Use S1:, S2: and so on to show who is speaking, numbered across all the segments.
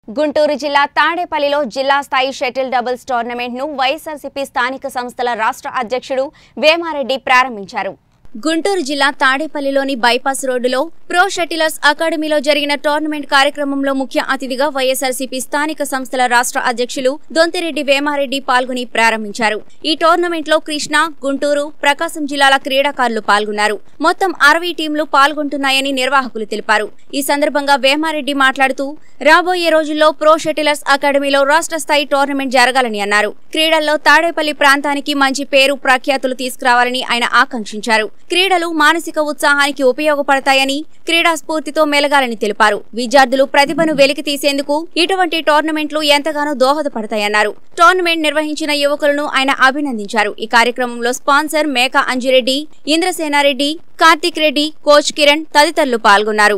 S1: గుంటూరు జిల్లా తాడేపల్లిలో జిల్లా స్థాయి షటిల్ డబుల్స్ టోర్నమెంట్ ను వైఎస్ఆర్సీపీ స్థానిక సంస్థల రాష్ట్ర అధ్యక్షుడు వేమారెడ్డి ప్రారంభించారు. గుంటూరు జిల్లా తాడేపల్లిలోని బైపాస్ రోడ్డులో ప్రో షటిలర్స్ అకాడమీలో జరిగిన టోర్నమెంట్ కార్యక్రమంలో ముఖ్య అతిథిగా వైఎస్ఆర్సీపీ స్థానిక సంస్థల రాష్ట్ర అధ్యక్షులు దొంతిరెడ్డి వేమారెడ్డి పాల్గొని ప్రారంభించారు. ఈ టోర్నమెంట్ లో కృష్ణా, గుంటూరు, ప్రకాశం జిల్లాల క్రీడాకారులు పాల్గొన్నారు. మొత్తం 60 టీంలు పాల్గొంటున్నాయని నిర్వాహకులు తెలిపారు. ఈ సందర్భంగా వేమారెడ్డి మాట్లాడుతూ రాబోయే రోజుల్లో ప్రో షటిలర్స్ అకాడమీలో రాష్ట్ర స్థాయి టోర్నమెంట్ జరగాలని అన్నారు. క్రీడల్లో తాడేపల్లి ప్రాంతానికి మంచి పేరు ప్రఖ్యాతులు తీసుకురావాలని ఆయన ఆకాంక్షించారు. క్రీడలు మానసిక ఉత్సాహానికి ఉపయోగపడతాయని, క్రీడా స్ఫూర్తితో మెలగాలని తెలిపారు. విద్యార్థులు ప్రతిభను వెలికి తీసేందుకు ఇటువంటి టోర్నమెంట్లు ఎంతగానో దోహదపడతాయన్నారు. టోర్నమెంట్ నిర్వహించిన యువకులను ఆయన అభినందించారు. ఈ కార్యక్రమంలో స్పాన్సర్ మేకా అంజిరెడ్డి, ఇంద్రసేనారెడ్డి, కార్తిక్ రెడ్డి, కోచ్ కిరణ్ తదితరులు పాల్గొన్నారు.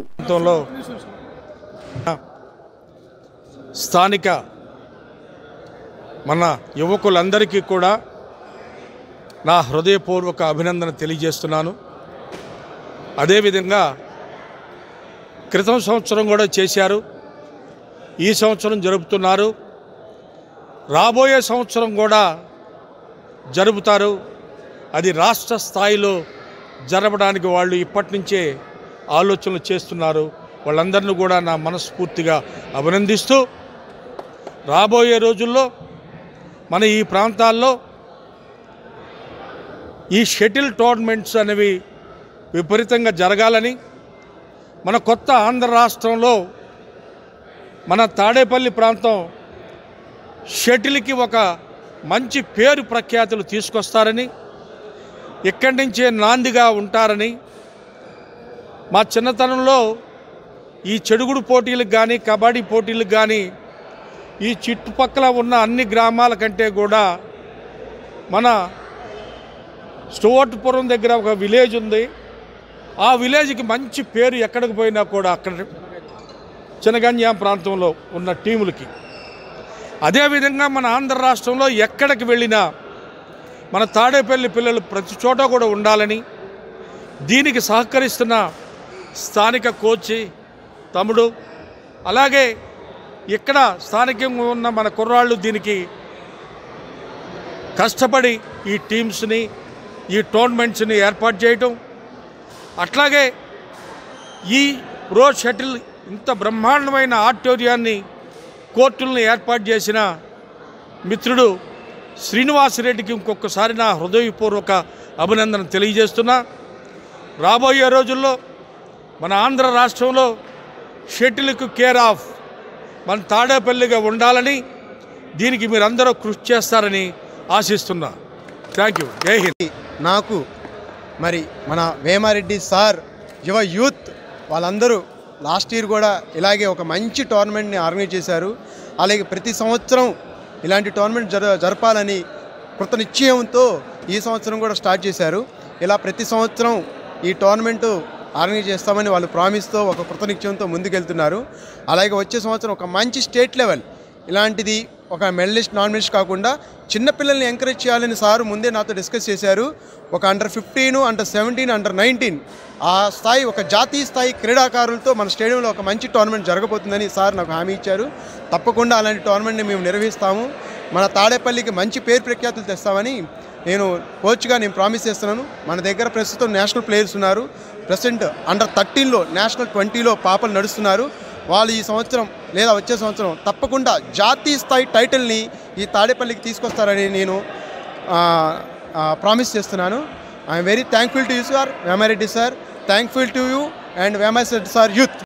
S2: స్థానిక మన యువకులందరికీ కూడా నా హృదయపూర్వక అభినందన తెలియజేస్తున్నాను. అదేవిధంగా క్రితం సంవత్సరం కూడా చేశారు, ఈ సంవత్సరం జరుపుతున్నారు, రాబోయే సంవత్సరం కూడా జరుపుతారు. అది రాష్ట్ర స్థాయిలో జరపడానికి వాళ్ళు ఇప్పటి నుంచే ఆలోచనలు చేస్తున్నారు. వాళ్ళందరినీ కూడా నా మనస్ఫూర్తిగా అభినందిస్తూ రాబోయే రోజుల్లో మన ఈ ప్రాంతాల్లో ఈ షటిల్ టోర్నమెంట్స్ అనేవి విపరీతంగా జరగాలని, మన కొత్త ఆంధ్ర రాష్ట్రంలో మన తాడేపల్లి ప్రాంతం షటిల్కి ఒక మంచి పేరు ప్రఖ్యాతులు తీసుకొస్తారని, ఇక్కడి నుంచే నాందిగా ఉంటారని, మా చిన్నతనంలో ఈ చెడుగుడు పోటీలకు కానీ కబడ్డీ పోటీలకు కానీ ఈ చుట్టుపక్కల ఉన్న అన్ని గ్రామాల కంటే కూడా మన స్టోర్ట్పురం దగ్గర ఒక విలేజ్ ఉంది. ఆ విలేజ్కి మంచి పేరు ఎక్కడికి పోయినా కూడా అక్కడ చినగంజాం ప్రాంతంలో ఉన్న టీములకి. అదేవిధంగా మన ఆంధ్ర రాష్ట్రంలో ఎక్కడికి వెళ్ళినా మన తాడేపల్లి పిల్లలు ప్రతి చోట కూడా ఉండాలని, దీనికి సహకరిస్తున్న స్థానిక కోచ్ తమ్ముడు, అలాగే ఇక్కడ స్థానికంగా ఉన్న మన కుర్రాళ్ళు దీనికి కష్టపడి ఈ టీమ్స్ని, ఈ టోర్నమెంట్స్ని ఏర్పాటు చేయటం, అట్లాగే ఈ ప్రో షటిల్ ఇంత బ్రహ్మాండమైన ఆడిటోరియాన్ని, కోర్టులను ఏర్పాటు చేసిన మిత్రుడు శ్రీనివాసరెడ్డికి ఇంకొకసారి నా హృదయపూర్వక అభినందన తెలియజేస్తున్నా. రాబోయే రోజుల్లో మన ఆంధ్ర రాష్ట్రంలో షటిల్కు కేర్ ఆఫ్ మన తాడేపల్లిగా ఉండాలని, దీనికి మీరందరూ కృషి చేస్తారని ఆశిస్తున్నా. Thank you. జై హింద్.
S3: నాకు మరి మన వేమారెడ్డి సార్, యువ యూత్ వాళ్ళందరూ లాస్ట్ ఇయర్ కూడా ఇలాగే ఒక మంచి టోర్నమెంట్ని ఆర్గనైజ్ చేశారు. అలాగే ప్రతి సంవత్సరం ఇలాంటి టోర్నమెంట్ జరపాలని కృత నిశ్చయంతో ఈ సంవత్సరం కూడా స్టార్ట్ చేశారు. ఇలా ప్రతి సంవత్సరం ఈ టోర్నమెంటు ఆర్గనైజ్ చేస్తామని వాళ్ళు ప్రామిస్తో ఒక కృత నిశ్చయంతో ముందుకెళ్తున్నారు. అలాగే వచ్చే సంవత్సరం ఒక మంచి స్టేట్ లెవెల్ ఇలాంటిది ఒక మెడలిస్ట్, నాన్ మెడలిస్ట్ కాకుండా చిన్నపిల్లల్ని ఎంకరేజ్ చేయాలని సార్ ముందే నాతో డిస్కస్ చేశారు. ఒక అండర్ 15, అండర్ 17, అండర్ 19 ఆ స్థాయి ఒక జాతీయ స్థాయి క్రీడాకారులతో మన స్టేడియంలో ఒక మంచి టోర్నమెంట్ జరగబోతుందని సార్ నాకు హామీ ఇచ్చారు. తప్పకుండా అలాంటి టోర్నమెంట్ని మేము నిర్వహిస్తాము. మన తాడేపల్లికి మంచి పేరు ప్రఖ్యాతులు తెస్తామని నేను కోచ్గా ప్రామిస్ చేస్తున్నాను. మన దగ్గర ప్రస్తుతం నేషనల్ ప్లేయర్స్ ఉన్నారు. ప్రెసెంట్ అండర్ 13లో, నేషనల్ 20లో పాపలు నడుస్తున్నారు. వాళ్ళు ఈ సంవత్సరం లేదా వచ్చే సంవత్సరం తప్పకుండా జాతీయ స్థాయి టైటిల్ని ఈ తాడేపల్లికి తీసుకొస్తారని నేను ప్రామిస్ చేస్తున్నాను. I'm very thankful to you sir, Vemareddy sir. Thankful to you and Vemareddy sir youth.